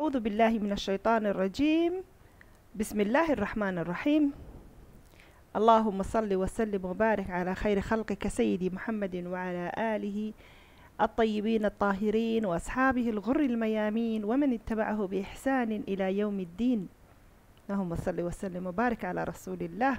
أعوذ بالله من الشيطان الرجيم. بسم الله الرحمن الرحيم. اللهم صل وسلم وبارك على خير خلقك سيدي محمد وعلى آله الطيبين الطاهرين وأصحابه الغر الميامين ومن اتبعه بإحسان إلى يوم الدين. اللهم صل وسلم وبارك على رسول الله.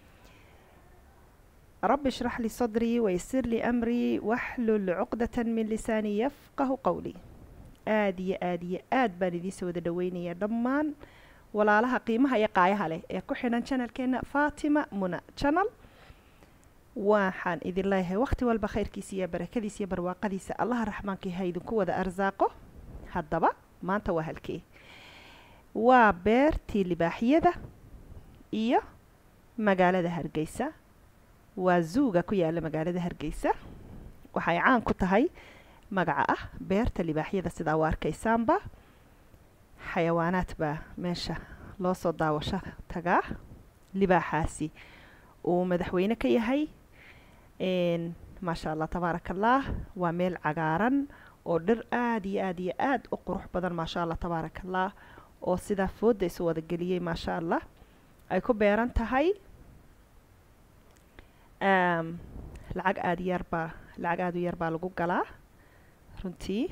رب اشرح لي صدري ويسر لي أمري واحلل عقدة من لساني يفقه قولي. aad baan idiin soo wada dhaweynaya dhammaan walaalaha qiimaha iyo qaayaha leh ee ku xidhan channelkeena Fatima Muna channel. waxaan idin leeyahay waqti walba khayrkiisa iyo barakadiisa iyo barwaaqadiisa Allah raxmaanka ha idinku wada arsaaqo. haddaba maanta waa halkee? waa beertii libaaxyada iyo magaalada Hargeysa. waa zuuga ku yaala magaalada Hargeysa. waxay caan ku tahay magaca ah beerta libaaxyada sida waa arkaysaanba. xayawaanaad baa meesha loo soo daawasho tagaa. libaaxaasi uu madaxweyne ka yahay maasha Allah tabaarakallah. waa meel cagaaran oo dhir aad iyo aad u qurux badan maasha Allah tabaarakallah, oo sida fooda isu wada geliyay maasha Allah ay ku beeran tahay. lacag aad u yar baa lagu galaa runtii.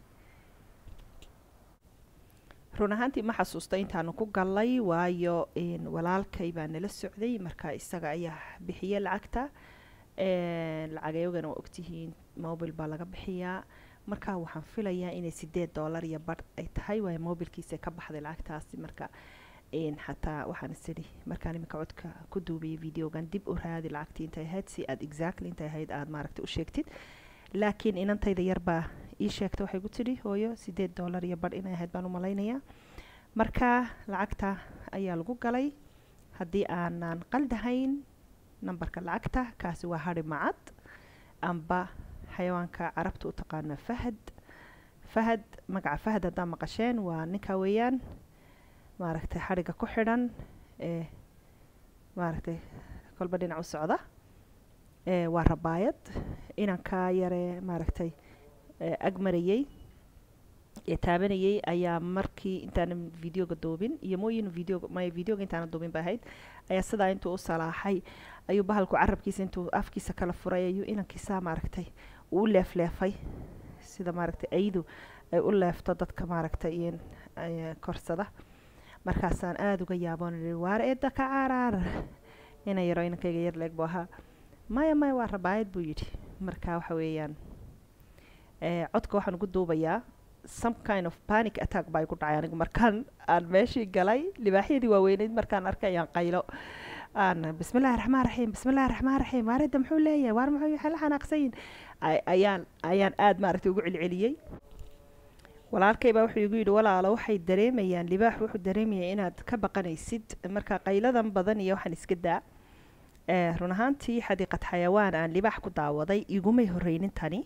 run ahaantii ma xasuusta intaanu ku galay, waayo walaalkay baa nala socday marka isaga ayaa bixiyay lacagta. lacagayogana waa ogtihiin mobil baa laga bixiyaa. marka waxaan filayaa inay $8 iyo bar ay tahay, waayo mobilkiisa ka baxday lacagtaasi. marka xataa waxaan isiri markaan imika codka ku duubiyay videogan dib u raadi lacagtii intay ahayd si aad exactly intay ahayd aad maaragtay u sheegtid. laakiin inantayda yarbaa ii sheegta waxay ku tidhi hooyo $8 iyo bar inay ahayd baan u malaynayaa. marka lacagta ayaa lagu galay. haddii aanan qaldahayn nambarka lacagta kaasi waa hari macad amba xayawaanka carabta u taqaana fahad. magaca fahad haddaa maqasheen waa ninka weeyaan maaragtay xariga ku xidhan maaragtay kolba dhinac u socda. waa rabaayad inanka yare maaragtay agmarayay ee taabanayay ayaa markii intaan videoga duubin iyo mooyin videoga intaan duubin baahayd ayaa sidaa intuu u salaaxay ayuu bahalku carabkiisa intuu afkiisa kala furay ayuu inankiisa maaragtay u leefleefay sida maaragtay aydu ay u leefto dadka maaragtay korsada. markaasaan aad uga yaaboon waar eedda ka caraar ina yaro inankayga yar leeg buu ahaa. maya waa rabaayad buu yidhi. marka waxa weeyaan codka waxaan ugu duubayaa some kind of panic attack baa igu dhacay anigu markaan aan meeshii galay. libaaxyadii waaweyneyd markaan arkay ayaan qaylo aan bismillahi raxmaan raxiim waaridda muxuu leeyahay waar muxuu yahay la xanaaqsayin ayaan aad maaragtay ugu celceliyey. walaalkay baa wuxuu igu yidhi walaalo waxay dareemayaan libaax wuxuu dareemayaa inaad ka baqanaysid, marka qayladan badan iyo waxaan iska daa. run ahaantii xadiiqad xayawaan aan libaax ku daawaday igumay horreynin tani.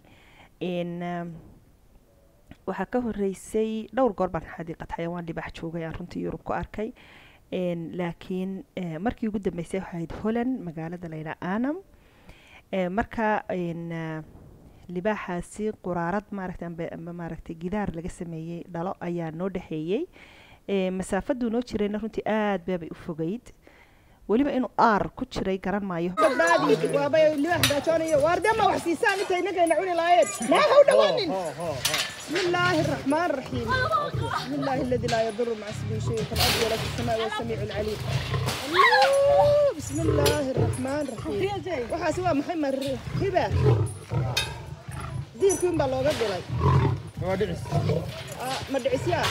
waxaa ka horreysay dhowr goor baan xadiiqad xayawaan libaax joogay aan runtii Yurub ku arkay. laakiin markii ugu dambeysay waxay ahayd Holland magaalada layla Aanam. marka libaaxaasi quraarad maaragtay gidaar laga sameeyey dhalo ayaa noo dhexeeyey. masaafadu noo jirayna runtii aad bay u fogeyd. weliba inuu aar ku jiray garan maayo. بسم الله الرحمن الرحيم. بسم الله الذي لا يضر مع اسمه شيء في الارض ولا في السماء والسميع العليم. بسم الله الرحمن الرحيم. waxaa si waa Muhammad hiba diirkiin baa looga dilay. waa dhicis ma dhicisyaa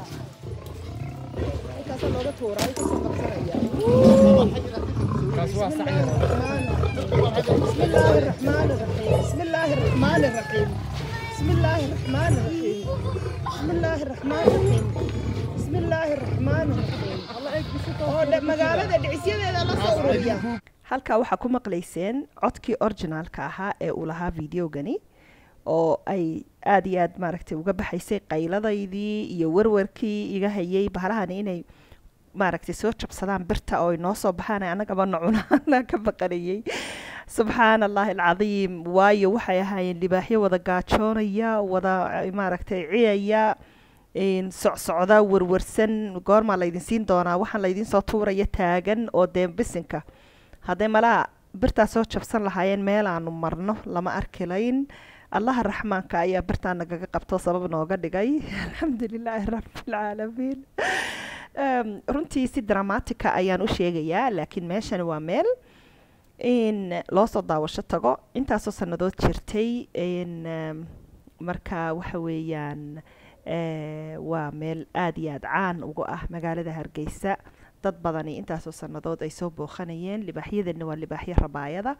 kaas looga tuuray ka soo qabsanaya. kaas waa saxaya. بسم الله الرحمن الرحيم. بسم الله الرحمن الرحيم. بسم الله الرحمن الرحيم. بسم الله الرحمن الرحيم. بسم الله الرحمن الرحيم. الله يكفيك magaalada dhicisyadeeda la soo ururiya. halka waxa ku maqlayseen codkii originalka ahaa ee uu lahaa videogani oo ay aad iyo aad maaragtay uga baxaysay qayladaydii iyo warwarkii iga hayay bahalahan inay maaragtay soo jabsadaan birta oo inoo soo baxaan anagaba nocunaan ka baqanayay. subxaan allahi alcadiim. waayo waxay ahaayeen libaaxyo wada gaajoonaya wada maaragtay ciyaya socsocda warwarsan goormaa laydin siin doonaa waxaan laydin soo tuuraya taagan oo dee bisinka hadday malaa birtaa soo jabsan lahaayeen meel aanu marno lama arkilayn allaha raxmaanka ayaa birtaa nagaga qabto sabab nooga dhigay alxamdulilaahi rabbilcaalamiin runtii si dramatica ayaan u sheegayaa laakiin meeshani waa meel in loo soo daawasho tago intaasoo sannadood jirtay marka waxa weeyaan waa meel aad iyo aad caan uga ah magaalada Hargeysa dad badani intaasoo sannadood ay soo booqanayeen libaaxyadana waa libaaxyo rabaayada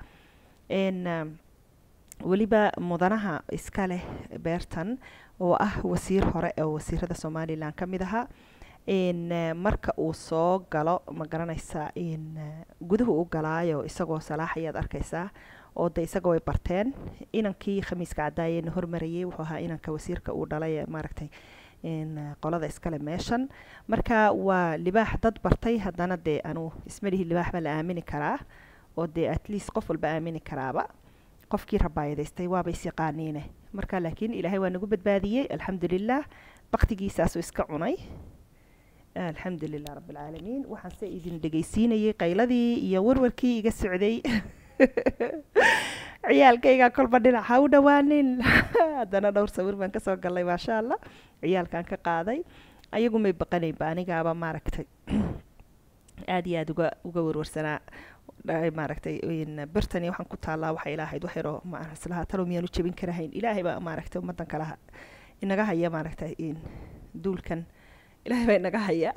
waliba mudanaha iska leh beertan oo ah wasiir hore oo wasiirada Somaliland ka mid ahaa marka uu soo galo ma garanaysaa guduhu u galaayo isagoo salaaxayaad arkaysaa oo de isagoo ay barteen inankii khamiiska cadaayeen hormariyay wuxuu ahaa inanka wasiirka uu dhalay maaragtay qolada iskale meeshan marka waa libaax dad bartay haddana dee anu ismalihi libaax ba la aamini karaa oo dee at least qof walba aamini karaaba qofkii rabaayadaystay waaba is yaqaaniine marka laakiin ilaahay waa nagu badbaadiyey alxamdulilah baktigiisaasuu iska cunay alxamdulilah rabbilcaalamiin waxaan se idin dhegaysiinayay qayladii iyo warwarkii iga socday ciyaalkayga kolba dhinaca u dhawaanin haddana dhowr sawir baan kasoo galay maasha allah ciyaalkaan ka qaaday ayagu may baqanaynba anigaaba maaragtay aad iyo aad uga warwarsanaa maaragtay birtani waxaan ku taallaa waxay ilaahayd wax yaroo islahaa talo miyaanu jebin karahayn ilaahay baa maaragtay ummaddan kalaha inaga haya maaragtay duulkan ilaahay baa inaga haya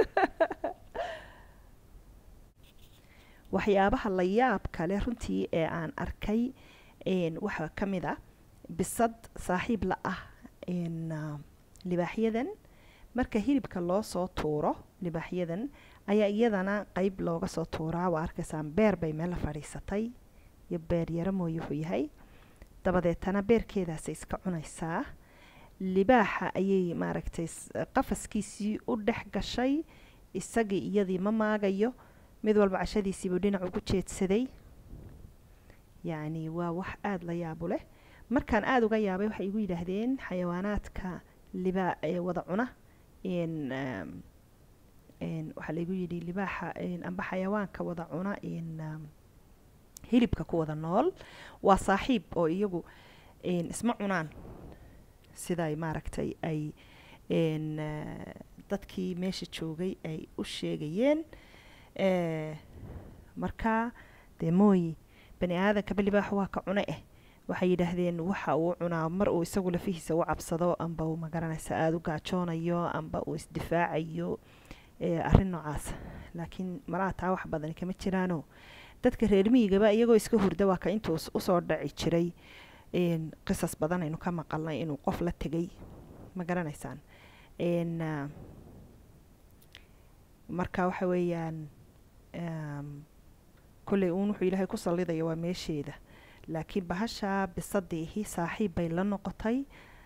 waxyaabaha la yaab kale runtii ee aan arkay waxaa ka mid ah bisad saaxiib la ah libaaxyadan marka hilibka loo soo tuuro libaaxyadan ayaa iyadana qayb looga soo tuuraa waa arkaysaan beer bay meel la fadhiisatay iyo beer yaro mooye wuxuu yahay dabadeetana beerkeedaasay iska cunaysaa libaaxa ayay maaragtay qafaskiisii u dhex gashay isagii iyadii ma maagayo mid walba cashadiisiibuu dhinac ugu jeedsaday yacni waa wax aada la yaabo leh markaan aada uga yaabay waxay igu yidhaahdeen xayawaanaadka wada cuna waxaa laygu yidhi libaaxa amba xayawaanka wada cuna hilibka ku wada nool waa saaxiib oo iyagu isma cunaan siday maaragtay ay dadkii meesha joogay ay u sheegayeen markaa dee mooyi bani aadanka libaaxu waa ka cune waxay yidhaahdeen waxa uu cunaa mar uu isagu lafihiisa u cabsado amba uu magaranaysa aada u gaajoonayo amba uu isdifaacayo arrin noocaas laakiin malaha taa wax badani kama jiraano dadka reer miyigaba iyagoo iska hurda waa ka intuu usoo dhaci jiray qisas badan aynu ka maqalnay inuu qof la tegay ma garanaysaan marka waxa weeyaan kolley uun wuxuu ilaahay ku sallidaya waa meesheeda laakiin bahasha bisadiihi saaxiib bay la noqotay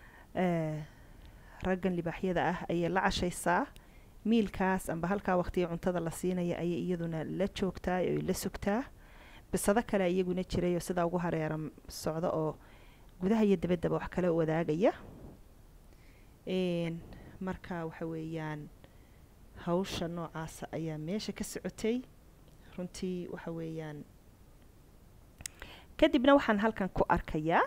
raggan libaaxyada ah ayay la cashaysaa miilkaas amba halkaa waqtiga cuntada la siinaya ayay iyaduna la joogtaa oo la sugtaa bisado kale iyaguna jiray oo sidaa ugu hareera socda oo gudaha iyo dabaddaba wax kale wadaagaya marka waxa weeyaan hawsha noocaasa ayaa meesha ka socotay runtii waxa weeyaan kadibna waxaan halkan ku arkayaa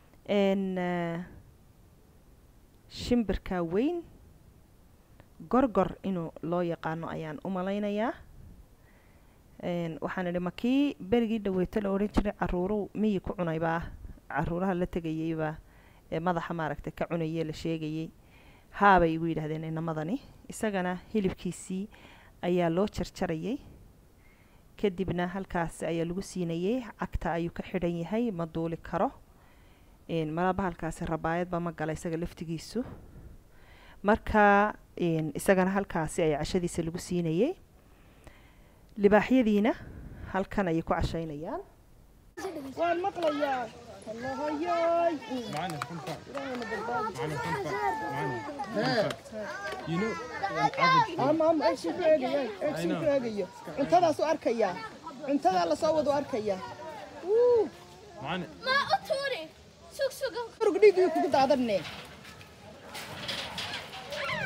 shimbirka weyn gorgor inuu loo yaqaano ayaan u malaynayaa waxaan idhi makii berigii dhaweyto la odhan jiray caruuru miyi ku cunaybaa caruuraha la tegayeybaa ee madaxa maaragtay ka cunayee la sheegayey haabay igu yidhaahdeen inamadani isagana hilibkiisii ayaa loo jarjarayay kadibna halkaas ayaa lagu siinayay cagta ayuu ka xidhan yahay ma duuli karo malaba halkaasi rabaayadba ma gala isaga laftigiisu marka isagana halkaasi ayaa cashadiisa lagu siinayay libaaxyadiina halkan ayay ku cashaynayaan waan maqlayaa الله هياي معنا خنفع معنا خنفع معنا you know am ايش فيغيا ايش فيغيا انتدا سو اركيا انتدا لا سو ودو اركيا معنا ما اطوري سوق رقديقي ku daadane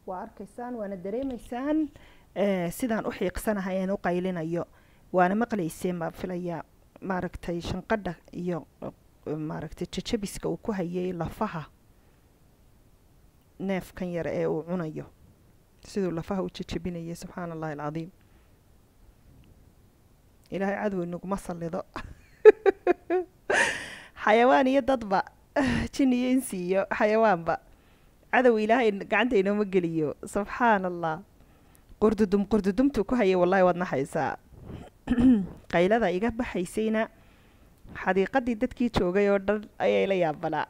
waa arkaysaan waana dareemaysaan sidaan u xiiqsanahay aan u qaylinayo waana maqlayseen baan filayaa maaragtay shanqadha iyo maaragtay jajabiska uu ku hayay lafaha neefkan yar ee uu cunayo siduu lafaha u jajabinayay subxaan allahi alcadiim ilaahay cadow inaguma sallido xayawaan iyo dadba jin iyo insi iyo xayawaanba cadow ilaahay gacanta inooma geliyo subxaan allah qurdudumtuu ku hayay wallahi waad naxaysaa qaylada iga baxaysayna xadiiqadii dadkii joogay oo dhan ayay la yaabanaa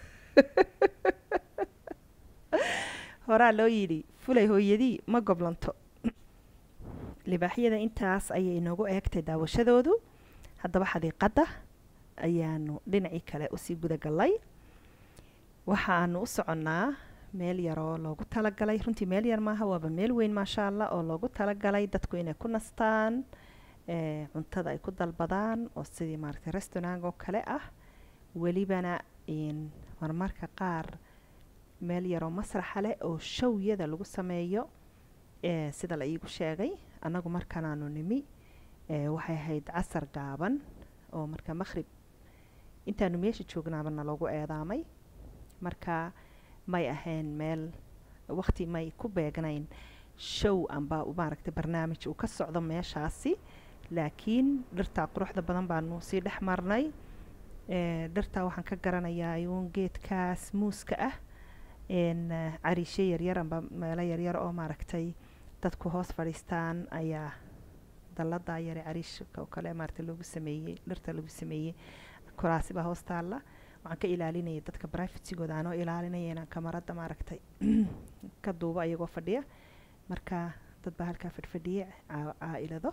horaa loo yidhi fulay hooyadii ma goblanto libaaxyada intaas ayay inoogu eegtay daawashadoodu haddaba xadiiqadda ayaanu dhinacii kale usii gudagallay waxaanu u soconnaa meel yaroo loogu talagalay runtii meel yar maaha waaba meel weyn maasha allah oo loogu talagalay dadku inay ku nastaan cuntada ay ku dalbadaan oo sidii maaragtay restaurant oo kale ah welibana marmarka qaar meel yaroo masraxa leh oo showyada lagu sameeyo sida la iigu sheegay annagu markanaanu nimi waxay ahayd casar gaaban oo marka maqhrib intaanu meesha joognaabana loogu eedaamay marka may ahayn meel waqti may ku beegnayn show amba maaragtay barnaamij uu ka socdo meeshaasi laakiin dhirtaa quruxda badan baanu sii dhex marnay dhirtaa waxaan ka garanayaa ayuun geedkaas muuska ah cariishe yaryar amba meelo yaryar oo maaragtay dadku hoos fadhiistaan ayaa dalladaa yare cariishka oo kale maaragtay loogu sameeyey dhirta lagu sameeyey kuraasi baa hoos taalla waxaan ka ilaalinayay dadka privategooda aanoo ilaalinaya inaan kamarada maaragtay ka duubo ayagoo fadhiya marka dad baa halkaa fadhfadhiyay caa-ilado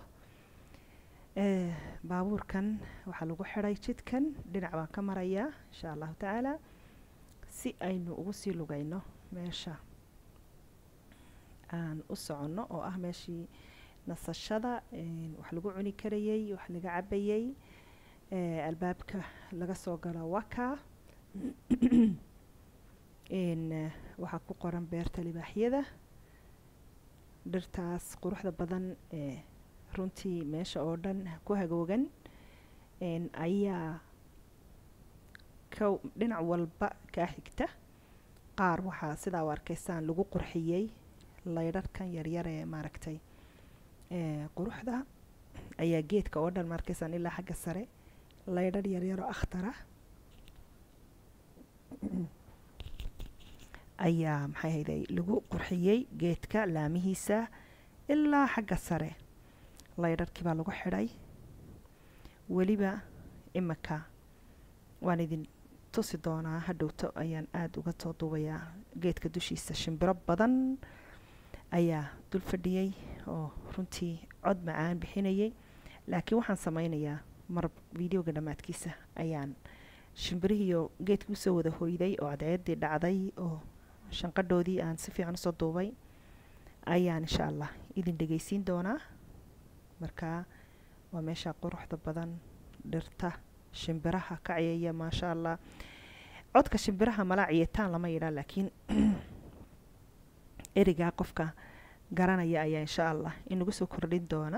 baabuurkan waxaa lagu xidhay jidkan dhinac baan ka marayaa insha allahu tacaala si aynu ugu sii lugayno meesha aan u soconno oo ah meeshii nasashada wax lagu cuni karayay wax laga cabayay albaabka laga soo galo waka waxaa ku qoran beerta libaaxyada dhirtaas quruxda badan runtii meesha oo dhan ku hagoogan ayaa dhinac walba kaa xigta qaar waxaa sidaa u arkaysaan lagu qurxiyey laydharkan yaryar ee maaragtay quruxda ayaa geedka oo dhan maarkaysaan ilaa xagga sare laydhar yaryaroo akhtara ayaa maxay hayday lagu qurxiyey geedka laamihiisa ilaa xagga sare laydharkii baa lagu xidhay weliba imika waan idin tusi doonaa hadhowto ayaan aada uga soo duubayaa geedka dushiisa shimbiro badan ayaa dul fadhiyey oo runtii cod macaan bixinayay laakiin waxaan sameynayaa mar videoga dhammaadkiisa ayaan shimbirihiiyo geedkii usoo wada hoyday oo cadceeddii dhacday oo shanqadhoodii aan si fiican usoo duubay ayaan insha allah idin dhegeysiin doonaa markaa waa meesha quruxda badan dhirta shimbiraha ka ciyaya maasha allah codka shimbiraha malaa ciyitaan lama yidhaa laakiin erigaa qofka garanaya ayaa insha allah inagu soo kordhin doona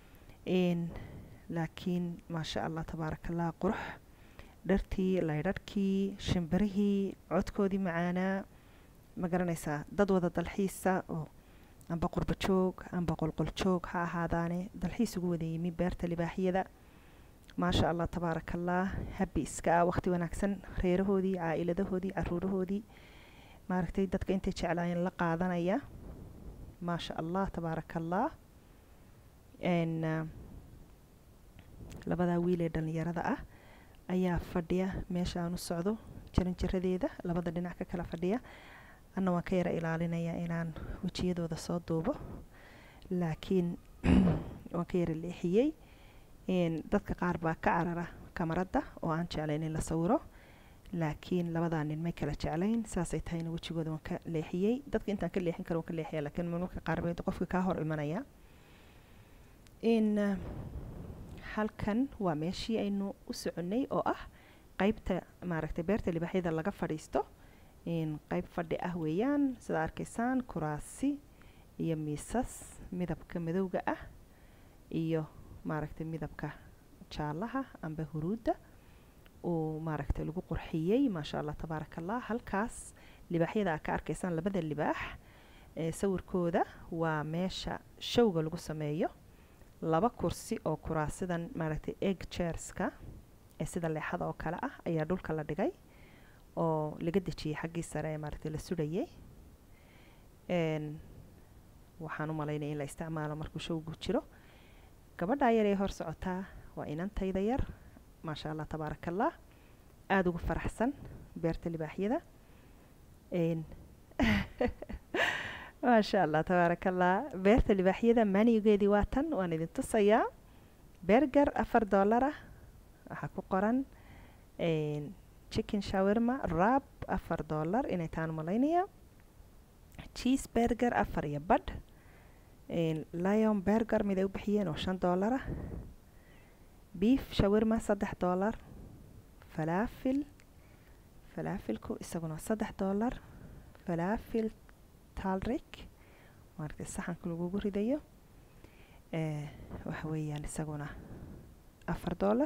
laakiin maasha allah tabaaraka allah qurux dhirtii laydharhkii shimbirihii codkoodii macaanaa ma garanaysaa dad wada dalxiisa oo amba qurba joog amba qolqol joog ha ahaadaane dalxiis ugu wada yimi beerta libaaxyada maasha allah tabaaraka allah habi iska ah waqti wanaagsan reerahoodii caa-iladahoodii caruurahoodii maaragtay dadka intay jeclaayeen la qaadanaya maasha allah tabaaraka allah labadaa wiil ee dhalinyarada ah ayaa fadhiya meesha aan u socdo jaranjaradeeda labada dhinac ka kala fadhiya anna waan ka yara ilaalinayaa inaan wejiyadooda soo duubo laakiin waan ka yara leexiyey dadka qaar baa ka carara kamarada oo aan jeclayn in la sawiro laakiin labadaa nin may kala jeclayn saasay tahayna wejigooda waan ka leexiyey dadka intaan ka leexin karo waan ka leexiya laakiin marmarka qaar bay qofka kaa hor imanaya halkan waa meeshii aynu u soconay oo ah qaybta maaragtay beerta libaaxyada laga fadhiisto qayb fadhi ah weeyaan sida arkaysaan kuraasi iyo miisas midabka madowga ah iyo maaragtay midabka jaalaha amba huruuda oo maaragtay lagu qurxiyey maasha allah tabaaraka allah. halkaas libaaxyada aad ka arkaysaan labada libaax sawirkooda waa meesha showga lagu sameeyo. laba kursi oo kuraasidan maaragtay egg chairska sida leexada oo kale ah ayaa dhulka la dhigay oo laga dejiyay xaggii sare ee maaragtay la sudhayay. waxaan u malaynaya in la isticmaalo markuu showgu jiro. gabadha yar ee hor socotaa waa inantayda yar maasha allah tabaaraka allah aada ugu faraxsan beerta libaaxyada. maasha allah tabaaraka allah beerta libaaxyada manigeedii waa tan waan idin tusayaa. berger $4 ah waxaa ku qoran chicken shawarma rab $4 inay taan malaynaya. cheese burger $4.5. lion burger mid ay u bixiyeen oo $5 ah. beef shawarma $3. falaafilku isaguna $3. falaafil talrik maaragtay saxanka lagugu ridayo waxa weeyaan isaguna $4.